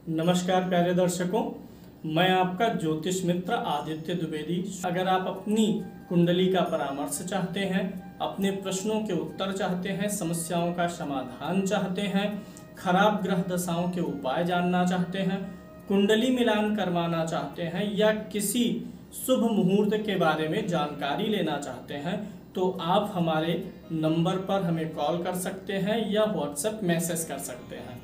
नमस्कार प्यारे दर्शकों, मैं आपका ज्योतिष मित्र आदित्य द्विवेदी। अगर आप अपनी कुंडली का परामर्श चाहते हैं, अपने प्रश्नों के उत्तर चाहते हैं, समस्याओं का समाधान चाहते हैं, खराब ग्रह दशाओं के उपाय जानना चाहते हैं, कुंडली मिलान करवाना चाहते हैं या किसी शुभ मुहूर्त के बारे में जानकारी लेना चाहते हैं, तो आप हमारे नंबर पर हमें कॉल कर सकते हैं या व्हाट्सएप मैसेज कर सकते हैं।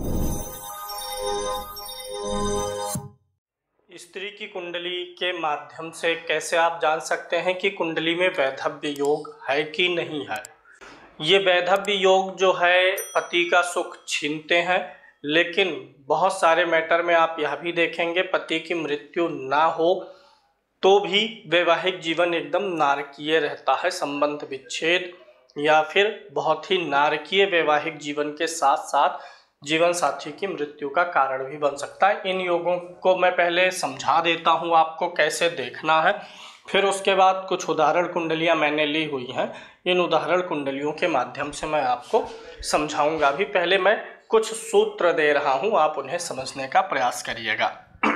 स्त्री की कुंडली के माध्यम से कैसे आप जान सकते हैं कि कुंडली में वैधव्य योग है कि नहीं है। ये वैधव्य योग जो है पति का सुख छीनते हैं, लेकिन बहुत सारे मैटर में आप यह भी देखेंगे पति की मृत्यु ना हो तो भी वैवाहिक जीवन एकदम नारकीय रहता है। संबंध विच्छेद या फिर बहुत ही नारकीय वैवाहिक जीवन के साथ साथ जीवन साथी की मृत्यु का कारण भी बन सकता है। इन योगों को मैं पहले समझा देता हूं आपको कैसे देखना है, फिर उसके बाद कुछ उदाहरण कुंडलियां मैंने ली हुई हैं, इन उदाहरण कुंडलियों के माध्यम से मैं आपको समझाऊंगा भी। पहले मैं कुछ सूत्र दे रहा हूं, आप उन्हें समझने का प्रयास करिएगा।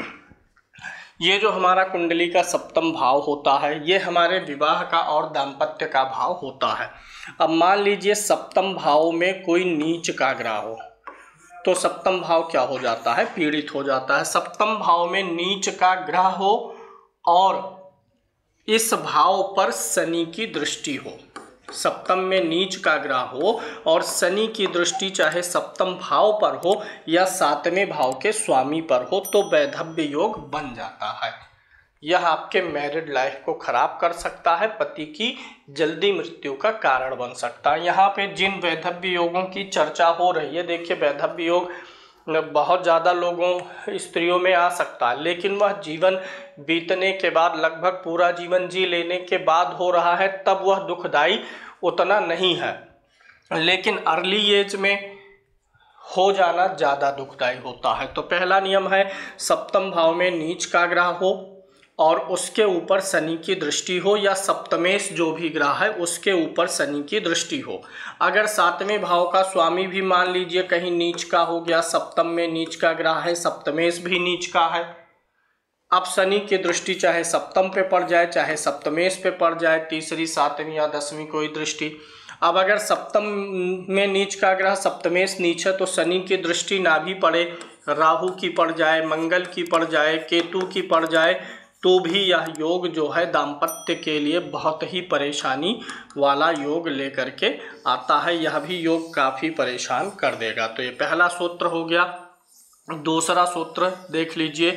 ये जो हमारा कुंडली का सप्तम भाव होता है, ये हमारे विवाह का और दाम्पत्य का भाव होता है। अब मान लीजिए सप्तम भाव में कोई नीच का ग्रह हो तो सप्तम भाव क्या हो जाता है, पीड़ित हो जाता है। सप्तम भाव में नीच का ग्रह हो और इस भाव पर शनि की दृष्टि हो, सप्तम में नीच का ग्रह हो और शनि की दृष्टि चाहे सप्तम भाव पर हो या सातवें भाव के स्वामी पर हो तो वैधव्य योग बन जाता है। यह आपके मैरिड लाइफ को खराब कर सकता है, पति की जल्दी मृत्यु का कारण बन सकता है। यहाँ पे जिन वैधव्य योगों की चर्चा हो रही है, देखिए वैधव्य योग बहुत ज़्यादा लोगों स्त्रियों में आ सकता है, लेकिन वह जीवन बीतने के बाद, लगभग पूरा जीवन जी लेने के बाद हो रहा है, तब वह दुखदायी उतना नहीं है। लेकिन अर्ली एज में हो जाना ज़्यादा दुखदायी होता है। तो पहला नियम है, सप्तम भाव में नीच का ग्रह हो और उसके ऊपर शनि की दृष्टि हो या सप्तमेश जो भी ग्रह है उसके ऊपर शनि की दृष्टि हो। अगर सातवें भाव का स्वामी भी मान लीजिए कहीं नीच का हो गया, सप्तम में नीच का ग्रह है, सप्तमेश भी नीच का है, अब शनि की दृष्टि चाहे सप्तम पे पड़ जाए चाहे सप्तमेश पे पड़ जाए, तीसरी, सातवीं या दसवीं कोई दृष्टि। अब अगर सप्तम में नीच का ग्रह सप्तमेश नीच है तो शनि की दृष्टि ना भी पड़े, राहु की पड़ जाए, मंगल की पड़ जाए, केतु की पड़ जाए, तो भी यह योग जो है दाम्पत्य के लिए बहुत ही परेशानी वाला योग लेकर के आता है। यह भी योग काफ़ी परेशान कर देगा। तो ये पहला सूत्र हो गया। दूसरा सूत्र देख लीजिए,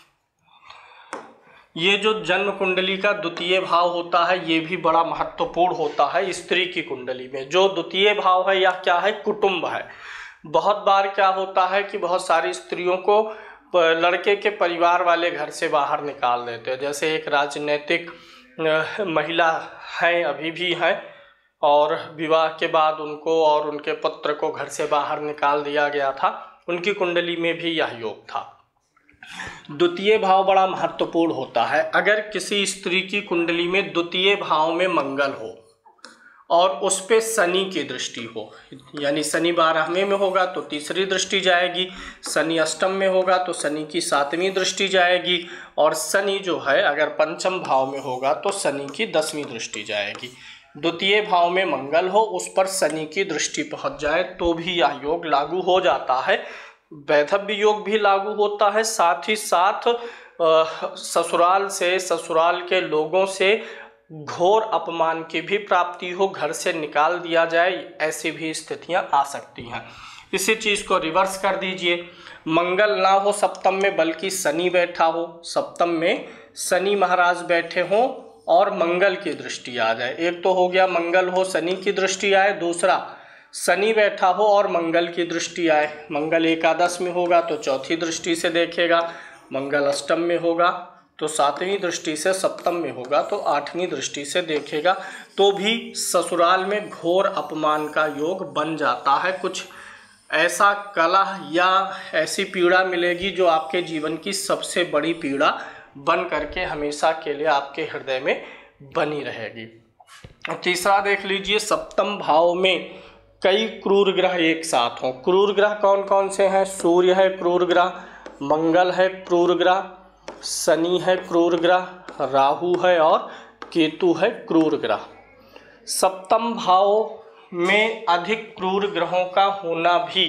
ये जो जन्म कुंडली का द्वितीय भाव होता है ये भी बड़ा महत्वपूर्ण होता है स्त्री की कुंडली में। जो द्वितीय भाव है यह क्या है, कुटुंब है। बहुत बार क्या होता है कि बहुत सारी स्त्रियों को लड़के के परिवार वाले घर से बाहर निकाल देते हैं। जैसे एक राजनीतिक महिला हैं, अभी भी हैं, और विवाह के बाद उनको और उनके पुत्र को घर से बाहर निकाल दिया गया था, उनकी कुंडली में भी यह योग था। द्वितीय भाव बड़ा महत्वपूर्ण होता है। अगर किसी स्त्री की कुंडली में द्वितीय भाव में मंगल हो और उस पे शनि की दृष्टि हो, यानी शनि 12वें में होगा तो तीसरी दृष्टि जाएगी, शनि अष्टम में होगा तो शनि की 7वीं दृष्टि जाएगी, और शनि जो है अगर पंचम भाव में होगा तो शनि की 10वीं दृष्टि जाएगी। द्वितीय भाव में मंगल हो, उस पर शनि की दृष्टि पहुंच जाए तो भी यह योग लागू हो जाता है। वैधव्य योग भी लागू होता है, साथ ही साथ ससुराल से, ससुराल के लोगों से घोर अपमान की भी प्राप्ति हो, घर से निकाल दिया जाए, ऐसी भी स्थितियां आ सकती हैं। इसी चीज़ को रिवर्स कर दीजिए, मंगल ना हो सप्तम में बल्कि शनि बैठा हो, सप्तम में शनि महाराज बैठे हों और मंगल की दृष्टि आ जाए। एक तो हो गया मंगल हो शनि की दृष्टि आए, दूसरा शनि बैठा हो और मंगल की दृष्टि आए। मंगल एकादश में होगा तो चौथी दृष्टि से देखेगा, मंगल अष्टम में होगा तो 7वीं दृष्टि से, सप्तम में होगा तो 8वीं दृष्टि से देखेगा, तो भी ससुराल में घोर अपमान का योग बन जाता है। कुछ ऐसा कलह या ऐसी पीड़ा मिलेगी जो आपके जीवन की सबसे बड़ी पीड़ा बन करके हमेशा के लिए आपके हृदय में बनी रहेगी। तीसरा देख लीजिए, सप्तम भाव में कई क्रूर ग्रह एक साथ हों। क्रूर ग्रह कौन कौन से हैं? सूर्य है क्रूर ग्रह, मंगल है क्रूर ग्रह, शनि है क्रूर ग्रह, राहु है और केतु है क्रूर ग्रह। सप्तम भाव में अधिक क्रूर ग्रहों का होना भी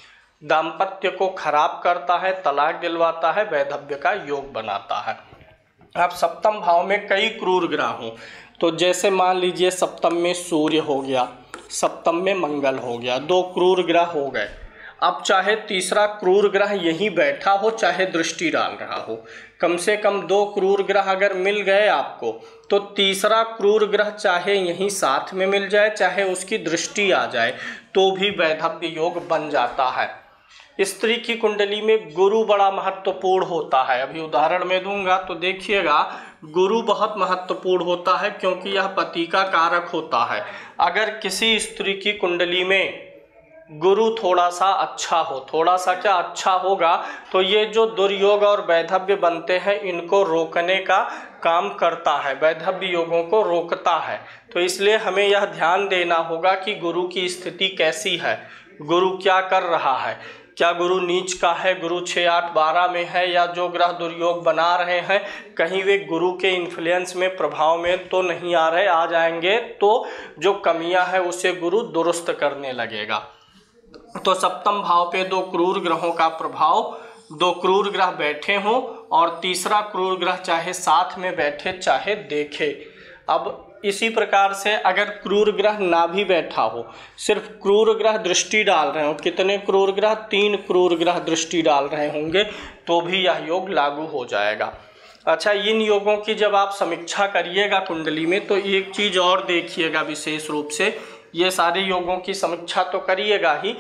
दाम्पत्य को खराब करता है, तलाक दिलवाता है, वैधव्य का योग बनाता है। अब सप्तम भाव में कई क्रूर ग्रह हों तो जैसे मान लीजिए सप्तम में सूर्य हो गया, सप्तम में मंगल हो गया, 2 क्रूर ग्रह हो गए। अब चाहे तीसरा क्रूर ग्रह यहीं बैठा हो, चाहे दृष्टि डाल रहा हो, कम से कम 2 क्रूर ग्रह अगर मिल गए आपको तो तीसरा क्रूर ग्रह चाहे यहीं साथ में मिल जाए, चाहे उसकी दृष्टि आ जाए, तो भी वैधव्य योग बन जाता है। स्त्री की कुंडली में गुरु बड़ा महत्वपूर्ण होता है। अभी उदाहरण में दूंगा तो देखिएगा, गुरु बहुत महत्वपूर्ण होता है क्योंकि यह पति का कारक होता है। अगर किसी स्त्री की कुंडली में गुरु थोड़ा सा अच्छा हो, थोड़ा सा क्या अच्छा होगा, तो ये जो दुर्योग और वैधव्य बनते हैं इनको रोकने का काम करता है, वैधव्य योगों को रोकता है। तो इसलिए हमें यह ध्यान देना होगा कि गुरु की स्थिति कैसी है, गुरु क्या कर रहा है, क्या गुरु नीच का है, गुरु 6, 8, 12 में है, या जो ग्रह दुर्योग बना रहे हैं कहीं वे गुरु के इन्फ्लुएंस में, प्रभाव में तो नहीं आ रहे, आ जाएंगे तो जो कमियां हैं उसे गुरु दुरुस्त करने लगेगा। तो सप्तम भाव पे 2 क्रूर ग्रहों का प्रभाव, 2 क्रूर ग्रह बैठे हों और तीसरा क्रूर ग्रह चाहे साथ में बैठे चाहे देखे। अब इसी प्रकार से अगर क्रूर ग्रह ना भी बैठा हो, सिर्फ क्रूर ग्रह दृष्टि डाल रहे हो, कितने क्रूर ग्रह, 3 क्रूर ग्रह दृष्टि डाल रहे होंगे तो भी यह योग लागू हो जाएगा। अच्छा, इन योगों की जब आप समीक्षा करिएगा कुंडली में तो एक चीज़ और देखिएगा विशेष रूप से, ये सारे योगों की समीक्षा तो करिएगा ही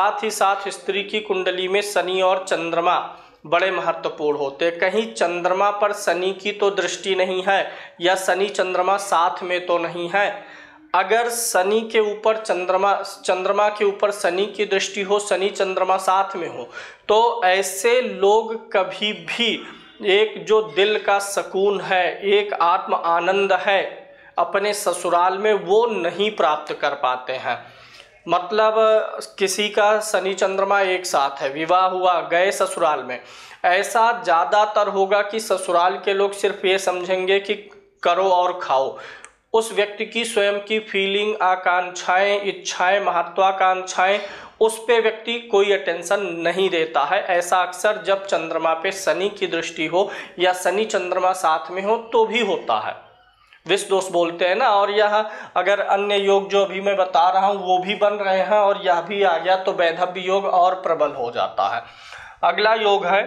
साथ स्त्री की कुंडली में शनि और चंद्रमा बड़े महत्वपूर्ण होते हैं। कहीं चंद्रमा पर शनि की तो दृष्टि नहीं है या शनि चंद्रमा साथ में तो नहीं है। अगर शनि के ऊपर चंद्रमा के ऊपर शनि की दृष्टि हो, शनि चंद्रमा साथ में हो, तो ऐसे लोग कभी भी एक जो दिल का सुकून है, एक आत्म आनंद है अपने ससुराल में, वो नहीं प्राप्त कर पाते हैं। मतलब किसी का शनि चंद्रमा एक साथ है, विवाह हुआ, गए ससुराल में, ऐसा ज़्यादातर होगा कि ससुराल के लोग सिर्फ ये समझेंगे कि करो और खाओ। उस व्यक्ति की स्वयं की फीलिंग, आकांक्षाएं, इच्छाएं, महत्वाकांक्षाएं, उस पे व्यक्ति कोई अटेंशन नहीं देता है। ऐसा अक्सर जब चंद्रमा पे शनि की दृष्टि हो या शनि चंद्रमा साथ में हो तो भी होता है, विष दोष बोलते हैं ना। और यह अगर अन्य योग जो अभी मैं बता रहा हूँ वो भी बन रहे हैं और यह भी आ गया तो वैधव्य योग और प्रबल हो जाता है। अगला योग है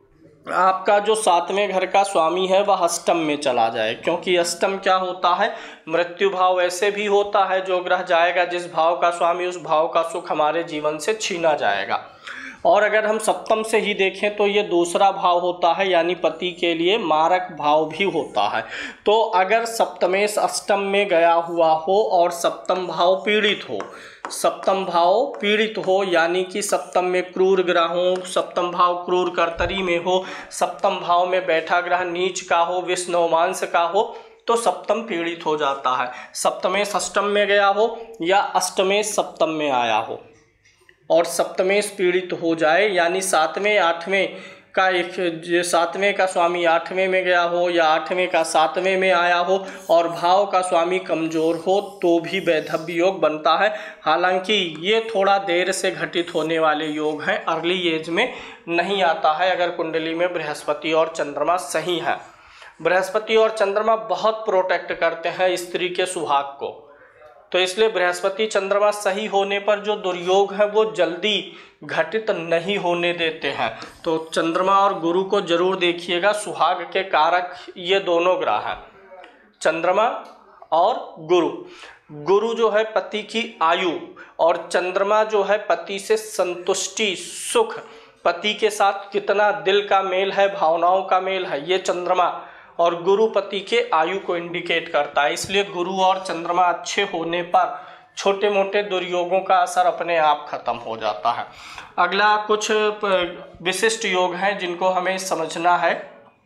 आपका जो 7वें घर का स्वामी है वह अष्टम में चला जाए, क्योंकि अष्टम क्या होता है, मृत्यु भाव। ऐसे भी होता है जो ग्रह जाएगा जिस भाव का स्वामी, उस भाव का सुख हमारे जीवन से छीना जाएगा। और अगर हम सप्तम से ही देखें तो ये दूसरा भाव होता है, यानी पति के लिए मारक भाव भी होता है। तो अगर सप्तमेश अष्टम में गया हुआ हो और सप्तम भाव पीड़ित हो, सप्तम भाव पीड़ित हो यानी कि सप्तम में क्रूर ग्रह हो, सप्तम भाव क्रूर कर्तरी में हो, सप्तम भाव में बैठा ग्रह नीच का हो, विष्णुमांस का हो, तो सप्तम पीड़ित हो जाता है। सप्तमेश अष्टम में गया हो या अष्टमेश सप्तम में आया हो और सप्तमेश पीड़ित हो जाए, यानी 7वें 8वें का एक 7वें का स्वामी 8वें में गया हो या 8वें का 7वें में आया हो और भाव का स्वामी कमज़ोर हो, तो भी वैधव्य योग बनता है। हालांकि ये थोड़ा देर से घटित होने वाले योग हैं, अर्ली एज में नहीं आता है अगर कुंडली में बृहस्पति और चंद्रमा सही है। बृहस्पति और चंद्रमा बहुत प्रोटेक्ट करते हैं स्त्री के सुहाग को, तो इसलिए बृहस्पति चंद्रमा सही होने पर जो दुर्योग है वो जल्दी घटित नहीं होने देते हैं। तो चंद्रमा और गुरु को जरूर देखिएगा, सुहाग के कारक ये दोनों ग्रह हैं, चंद्रमा और गुरु। गुरु जो है पति की आयु और चंद्रमा जो है पति से संतुष्टि, सुख, पति के साथ कितना दिल का मेल है, भावनाओं का मेल है, ये चंद्रमा और गुरु पति के आयु को इंडिकेट करता है। इसलिए गुरु और चंद्रमा अच्छे होने पर छोटे मोटे दुर्योगों का असर अपने आप खत्म हो जाता है। अगला कुछ विशिष्ट योग हैं जिनको हमें समझना है।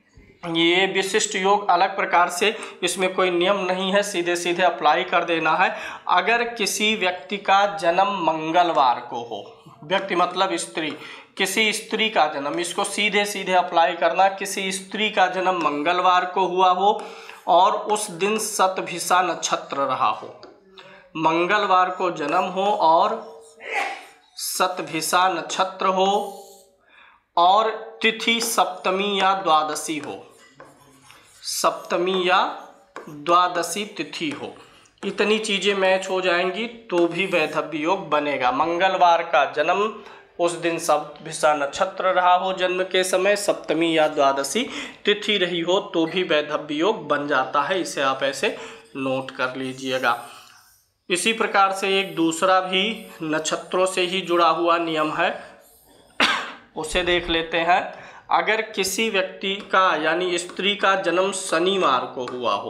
ये विशिष्ट योग अलग प्रकार से, इसमें कोई नियम नहीं है, सीधे सीधे अप्लाई कर देना है। अगर किसी व्यक्ति का जन्म मंगलवार को हो, व्यक्ति मतलब स्त्री, किसी स्त्री का जन्म, इसको सीधे सीधे अप्लाई करना, किसी स्त्री का जन्म मंगलवार को हुआ हो और उस दिन शतभिषा नक्षत्र रहा हो, मंगलवार को जन्म हो और शतभिषा नक्षत्र हो और तिथि सप्तमी या द्वादशी हो, सप्तमी या द्वादशी तिथि हो, इतनी चीज़ें मैच हो जाएंगी तो भी वैधव्य योग बनेगा। मंगलवार का जन्म, उस दिन शतभिषा नक्षत्र रहा हो जन्म के समय, सप्तमी या द्वादशी तिथि रही हो तो भी वैधव्य योग बन जाता है। इसे आप ऐसे नोट कर लीजिएगा। इसी प्रकार से एक दूसरा भी नक्षत्रों से ही जुड़ा हुआ नियम है, उसे देख लेते हैं। अगर किसी व्यक्ति का यानी स्त्री का जन्म शनिवार को हुआ हो,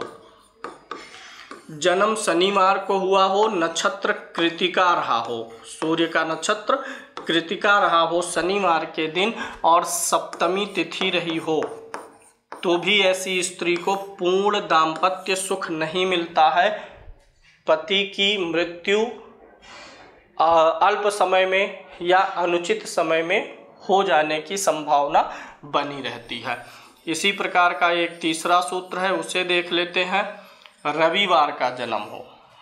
जन्म शनिवार को हुआ हो, नक्षत्र कृतिका रहा हो, सूर्य का नक्षत्र कृतिका रहा हो शनिवार के दिन और सप्तमी तिथि रही हो, तो भी ऐसी स्त्री को पूर्ण दाम्पत्य सुख नहीं मिलता है। पति की मृत्यु अल्प समय में या अनुचित समय में हो जाने की संभावना बनी रहती है। इसी प्रकार का एक तीसरा सूत्र है, उसे देख लेते हैं। रविवार का जन्म हो,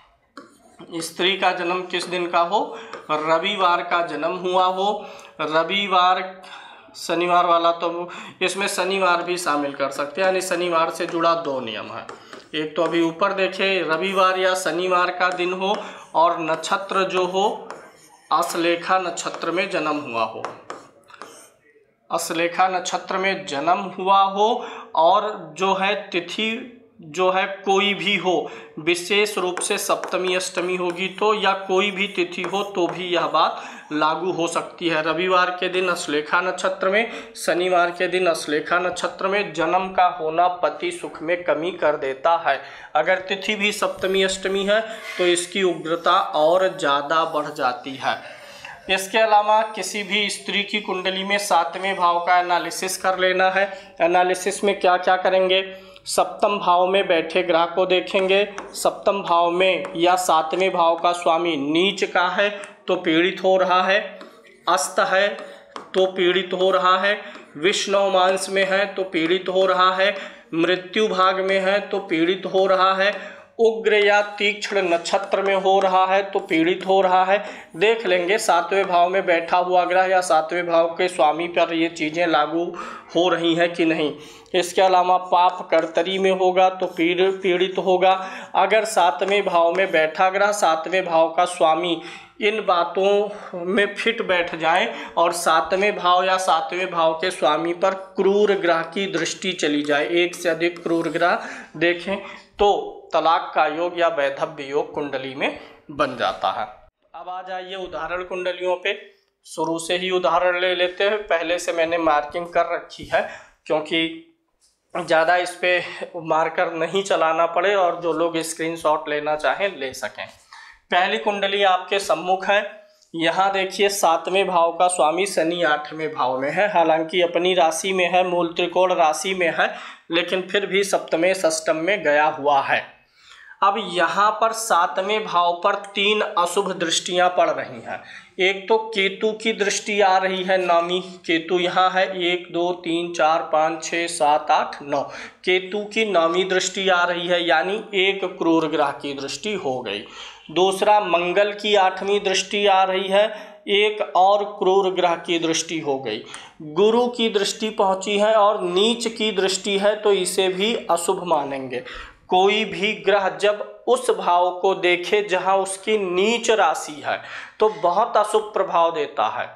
स्त्री का जन्म किस दिन का हो, रविवार का जन्म हुआ हो, रविवार शनिवार वाला तो इसमें शनिवार भी शामिल कर सकते हैं, यानी शनिवार से जुड़ा दो नियम है। एक तो अभी ऊपर देखे, रविवार या शनिवार का दिन हो और नक्षत्र जो हो अश्लेषा नक्षत्र में जन्म हुआ हो, अश्लेषा नक्षत्र में जन्म हुआ हो और जो है तिथि जो है कोई भी हो, विशेष रूप से सप्तमी अष्टमी होगी तो या कोई भी तिथि हो तो भी यह बात लागू हो सकती है। रविवार के दिन अश्लेषा नक्षत्र में, शनिवार के दिन अश्लेषा नक्षत्र में जन्म का होना पति सुख में कमी कर देता है। अगर तिथि भी सप्तमी अष्टमी है तो इसकी उग्रता और ज़्यादा बढ़ जाती है। इसके अलावा किसी भी स्त्री की कुंडली में 7वें भाव का एनालिसिस कर लेना है। एनालिसिस में क्या क्या करेंगे, सप्तम भाव में बैठे ग्रह को देखेंगे, सप्तम भाव में या 7वें भाव का स्वामी नीच का है तो पीड़ित हो रहा है, अस्त है तो पीड़ित हो रहा है, विष्णु मांस में है तो पीड़ित हो रहा है, मृत्यु भाग में है तो पीड़ित हो रहा है, उग्र या तीक्ष्ण नक्षत्र में हो रहा है तो पीड़ित हो रहा है। देख लेंगे 7वें भाव में बैठा हुआ ग्रह या 7वें भाव के स्वामी पर ये चीज़ें लागू हो रही हैं कि नहीं। इसके अलावा पाप कर्तरी में होगा तो पीड़ित होगा। अगर 7वें भाव में बैठा ग्रह 7वें भाव का स्वामी इन बातों में फिट बैठ जाए और 7वें भाव या 7वें भाव के स्वामी पर क्रूर ग्रह की दृष्टि चली जाए, एक से अधिक क्रूर ग्रह देखें तो तलाक का योग या वैधव्य योग कुंडली में बन जाता है। अब आ जाइए उदाहरण कुंडलियों पे। शुरू से ही उदाहरण ले लेते हैं, पहले से मैंने मार्किंग कर रखी है क्योंकि ज़्यादा इस पे मार्कर नहीं चलाना पड़े और जो लोग स्क्रीनशॉट लेना चाहें ले सकें। पहली कुंडली आपके सम्मुख है। यहाँ देखिए 7वें भाव का स्वामी शनि 8वें भाव में है, हालांकि अपनी राशि में है, मूल त्रिकोण राशि में है, लेकिन फिर भी सप्तमें षष्टम में गया हुआ है। अब यहाँ पर 7वें भाव पर 3 अशुभ दृष्टियाँ पड़ रही हैं। एक तो केतु की दृष्टि आ रही है, नामी केतु यहाँ है, 1 2 3 4 5 6 7 8 9 केतु की नामी दृष्टि आ रही है, यानी एक क्रूर ग्रह की दृष्टि हो गई। दूसरा मंगल की 8वीं दृष्टि आ रही है, एक और क्रूर ग्रह की दृष्टि हो गई। गुरु की दृष्टि पहुंची है और नीच की दृष्टि है तो इसे भी अशुभ मानेंगे। कोई भी ग्रह जब उस भाव को देखे जहां उसकी नीच राशि है तो बहुत अशुभ प्रभाव देता है।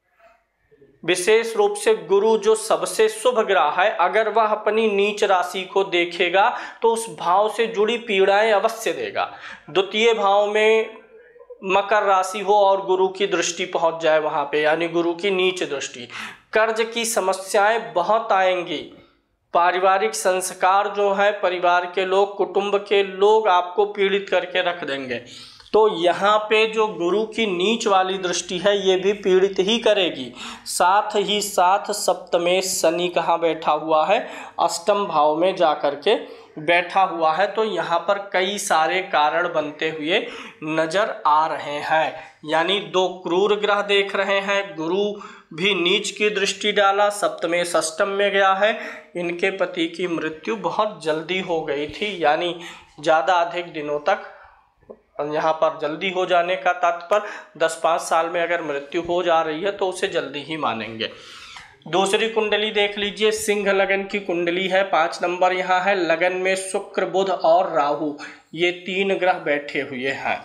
विशेष रूप से गुरु जो सबसे शुभ ग्रह है, अगर वह अपनी नीच राशि को देखेगा तो उस भाव से जुड़ी पीड़ाएं अवश्य देगा। द्वितीय भाव में मकर राशि हो और गुरु की दृष्टि पहुंच जाए वहां पे, यानी गुरु की नीच दृष्टि, कर्ज की समस्याएं बहुत आएंगी। पारिवारिक संस्कार जो है, परिवार के लोग, कुटुंब के लोग आपको पीड़ित करके रख देंगे। तो यहाँ पे जो गुरु की नीच वाली दृष्टि है ये भी पीड़ित ही करेगी। साथ ही साथ सप्तमे शनि कहाँ बैठा हुआ है, अष्टम भाव में जा कर के बैठा हुआ है। तो यहाँ पर कई सारे कारण बनते हुए नजर आ रहे हैं। यानी दो क्रूर ग्रह देख रहे हैं, गुरु भी नीच की दृष्टि डाला, सप्तमे षष्टम में गया है। इनके पति की मृत्यु बहुत जल्दी हो गई थी, यानी ज़्यादा अधिक दिनों तक, यहाँ पर जल्दी हो जाने का तात्पर्य 10-5 साल में अगर मृत्यु हो जा रही है तो उसे जल्दी ही मानेंगे। दूसरी कुंडली देख लीजिए, सिंह लगन की कुंडली है, 5 नंबर यहाँ है। लगन में शुक्र, बुध और राहु, ये 3 ग्रह बैठे हुए हैं।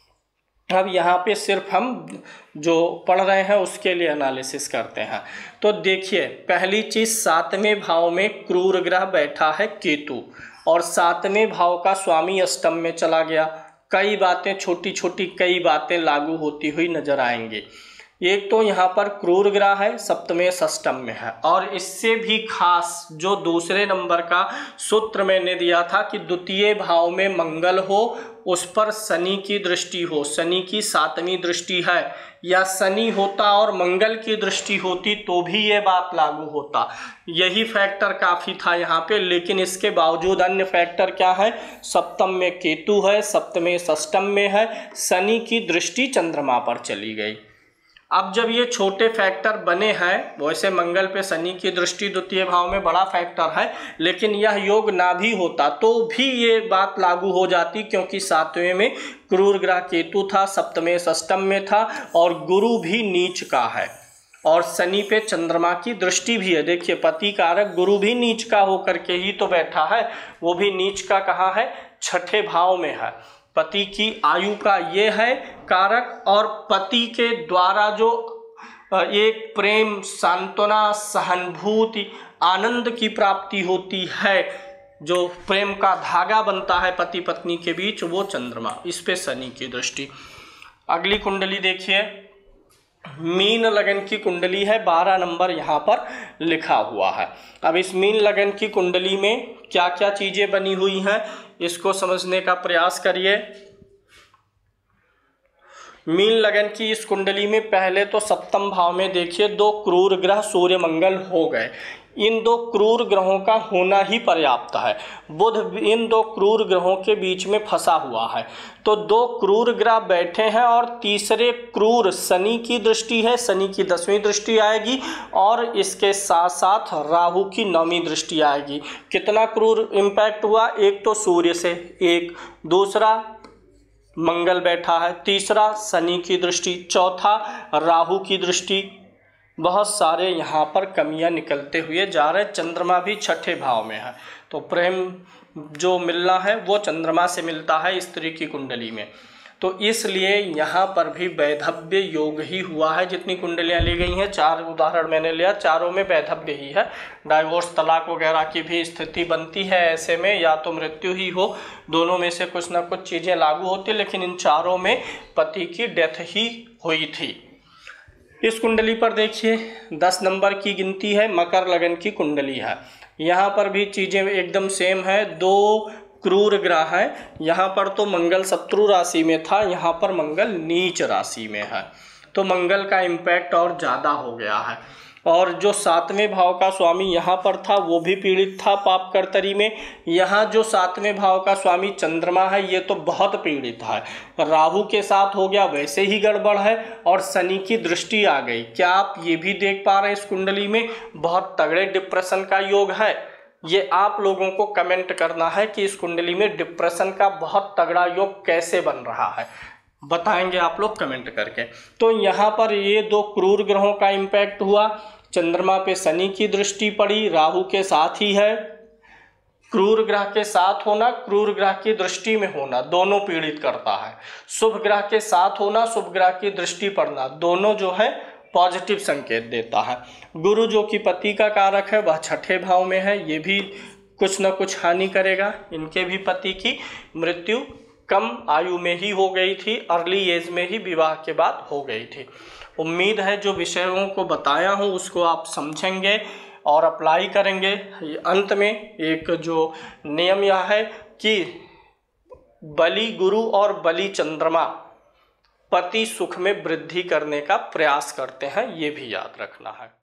अब यहाँ पे सिर्फ हम जो पढ़ रहे हैं उसके लिए एनालिसिस करते हैं। तो देखिए, पहली चीज़, 7वें भाव में क्रूर ग्रह बैठा है केतु, और 7वें भाव का स्वामी अष्टम में चला गया। कई बातें, छोटी छोटी कई बातें लागू होती हुई नजर आएंगी। एक तो यहाँ पर क्रूर ग्रह है, सप्तमे षष्टम में है, और इससे भी खास जो दूसरे नंबर का सूत्र मैंने दिया था कि द्वितीय भाव में मंगल हो, उस पर शनि की दृष्टि हो, शनि की 7वीं दृष्टि है, या शनि होता और मंगल की दृष्टि होती तो भी ये बात लागू होता। यही फैक्टर काफ़ी था यहाँ पे, लेकिन इसके बावजूद अन्य फैक्टर क्या है, सप्तम में केतु है, सप्तमे षष्टम में है, शनि की दृष्टि चंद्रमा पर चली गई। अब जब ये छोटे फैक्टर बने हैं, वैसे मंगल पे शनि की दृष्टि द्वितीय भाव में बड़ा फैक्टर है, लेकिन यह योग ना भी होता तो भी ये बात लागू हो जाती, क्योंकि 7वें में क्रूर ग्रह केतु था, सप्तमे षष्टम में था, और गुरु भी नीच का है, और शनि पे चंद्रमा की दृष्टि भी है। देखिए, पति कारक गुरु भी नीच का होकर के ही तो बैठा है, वो भी नीच का कहाँ है, 6ठे भाव में है। पति की आयु का ये है कारक, और पति के द्वारा जो एक प्रेम, सांत्वना, सहानुभूति, आनंद की प्राप्ति होती है, जो प्रेम का धागा बनता है पति पत्नी के बीच, वो चंद्रमा, इस पे शनि की दृष्टि। अगली कुंडली देखिए, मीन लगन की कुंडली है, 12 नंबर यहाँ पर लिखा हुआ है। अब इस मीन लगन की कुंडली में क्या क्या चीज़ें बनी हुई हैं, इसको समझने का प्रयास करिए। मीन लगन की इस कुंडली में पहले तो सप्तम भाव में देखिए, 2 क्रूर ग्रह सूर्य मंगल हो गए। इन 2 क्रूर ग्रहों का होना ही पर्याप्त है। बुध इन 2 क्रूर ग्रहों के बीच में फंसा हुआ है, तो 2 क्रूर ग्रह बैठे हैं, और तीसरे क्रूर शनि की दृष्टि है, शनि की 10वीं दृष्टि आएगी, और इसके साथ साथ राहु की 9वीं दृष्टि आएगी। कितना क्रूर इम्पैक्ट हुआ, एक तो सूर्य से, एक दूसरा मंगल बैठा है, तीसरा शनि की दृष्टि, चौथा राहु की दृष्टि। बहुत सारे यहाँ पर कमियां निकलते हुए जा रहे। चंद्रमा भी 6ठे भाव में है, तो प्रेम जो मिलना है वो चंद्रमा से मिलता है स्त्री की कुंडली में, तो इसलिए यहाँ पर भी वैधव्य योग ही हुआ है। जितनी कुंडलियाँ ली गई हैं, 4 उदाहरण मैंने लिया, चारों में वैधव्य ही है। डाइवोर्स, तलाक वगैरह की भी स्थिति बनती है ऐसे में, या तो मृत्यु ही हो, दोनों में से कुछ ना कुछ चीज़ें लागू होती, लेकिन इन चारों में पति की डेथ ही हुई थी। इस कुंडली पर देखिए, 10 नंबर की गिनती है, मकर लगन की कुंडली है। यहाँ पर भी चीज़ें एकदम सेम है, 2 क्रूर ग्रह है। यहाँ पर तो मंगल शत्रु राशि में था, यहाँ पर मंगल नीच राशि में है, तो मंगल का इम्पैक्ट और ज़्यादा हो गया है। और जो 7वें भाव का स्वामी यहाँ पर था वो भी पीड़ित था पाप कर्तरी में। यहाँ जो 7वें भाव का स्वामी चंद्रमा है ये तो बहुत पीड़ित है, राहु के साथ हो गया वैसे ही गड़बड़ है, और शनि की दृष्टि आ गई। क्या आप ये भी देख पा रहे हैं, इस कुंडली में बहुत तगड़े डिप्रेशन का योग है। ये आप लोगों को कमेंट करना है कि इस कुंडली में डिप्रेशन का बहुत तगड़ा योग कैसे बन रहा है, बताएंगे आप लोग कमेंट करके। तो यहाँ पर ये 2 क्रूर ग्रहों का इम्पैक्ट हुआ, चंद्रमा पे शनि की दृष्टि पड़ी, राहु के साथ ही है। क्रूर ग्रह के साथ होना, क्रूर ग्रह की दृष्टि में होना, दोनों पीड़ित करता है। शुभ ग्रह के साथ होना, शुभ ग्रह की दृष्टि पड़ना, दोनों जो है पॉजिटिव संकेत देता है। गुरु जो कि पति का कारक है वह 6ठे भाव में है, ये भी कुछ न कुछ हानि करेगा। इनके भी पति की मृत्यु कम आयु में ही हो गई थी, अर्ली एज में ही विवाह के बाद हो गई थी। उम्मीद है जो विषयों को बताया हूँ उसको आप समझेंगे और अप्लाई करेंगे। अंत में एक जो नियम यह है कि बलि गुरु और बलि चंद्रमा पति सुख में वृद्धि करने का प्रयास करते हैं, ये भी याद रखना है।